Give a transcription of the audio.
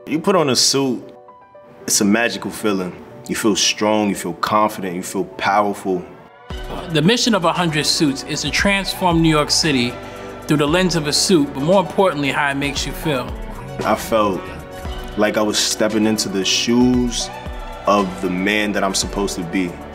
You put on a suit, it's a magical feeling. You feel strong, you feel confident, you feel powerful. The mission of 100 Suits is to transform New York City through the lens of a suit, but more importantly, how it makes you feel. I felt like I was stepping into the shoes of the man that I'm supposed to be.